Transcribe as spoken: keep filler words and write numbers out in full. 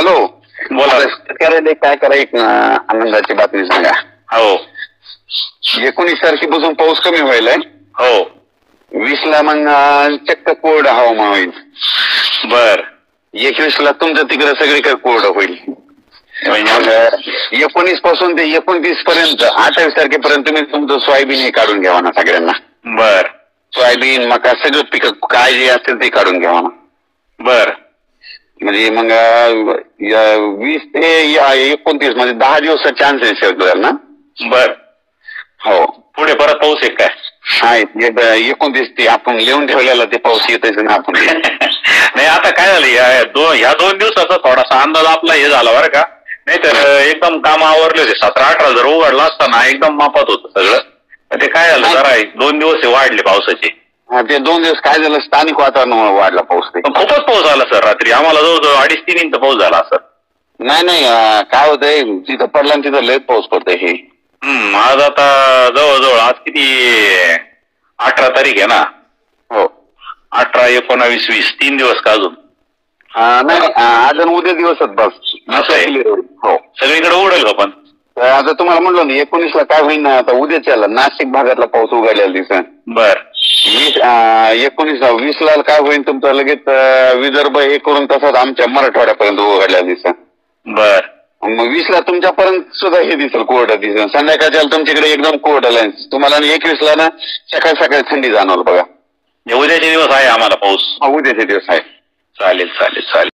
Hello, बोला. शेतकऱ्याला काय करा, एक आनंदाची बातमी सांगा. हो, एकोणीस तारखेपासून पाऊस कमी व्हायलाय. हो, वीस ला मग चक्क कोरडं हवामान होईल. बर. एकवीस ला तुमचं तिकडे सगळीकडे कोरडं होईल. एकोणीस पासून ते एकोणतीस पर्यंत अठ्ठावीस तारखेपर्यंत तुम्ही तुमचं सोयाबीन हे काढून घ्यावा ना सगळ्यांना. बर. सोयाबीन मका सगळं पिकं काय जे असेल ते काढून घ्यावा ना. बर. म्हणजे मग वीस ते एकोणतीस म्हणजे दहा दिवसाचा चान्स आहे शेतकऱ्याला ना. बर. हो, पुढे परत पाऊस आहे काय? आहे एकोणतीस ते आपण लिहून ठेवलेला ते पाऊस येतच ना आपण. नाही, आता काय झालं, या दोन ह्या दोन दिवसाचा थोडासा अंदाज आपला हे झाला बरं का. नाही तर एकदम काम आवरले होते. सतरा अठरा जर उघडला असताना एकदम मापात होतं सगळं. ते काय झालं, जरा दोन दिवस वाढले पावसाचे. ते दोन दिवस काय झालं, स्थानिक वातावरण वाढला पाऊस. खूपच पाऊस झाला सर. रात्री आम्हाला जवळजवळ अडीच तीन इंच पाऊस झाला सर. नाही नाही, काय होतंय, तिथं पडला तिथं लयच पाऊस पडतोय. हे हम्म आज आता जवळजवळ आज किती अठरा तारीख आहे ना. हो, अठरा एकोणावीस वीस तीन दिवस का अजून? नाही, अजून उद्या दिवसच बस. हो, सगळीकडे उघडेल का? पण आता तुम्हाला म्हणलो ना एकोणीस ला काय होईल ना, आता उद्याच्याला नाशिक भागातला पाऊस उघडलेला दिसत. बर. वीस एकोणीस वीस ला काय होईल तुमचं लगेच विदर्भ हे करून तसंच आमच्या मराठवाड्यापर्यंत उघडलेला दिसत. बर. मग वीस ला तुमच्यापर्यंत सुद्धा हे दिसेल, कोरडं दिसेल. संध्याकाळच्या तुमच्याकडे एकदम कोरडं लाईन. तुम्हाला एकवीस ला ना सकाळी सकाळी थंडी जाणवल बघा. उद्याचे दिवस आहे आम्हाला पाऊस. उद्याचे दिवस आहे. चालेल चालेल चालेल.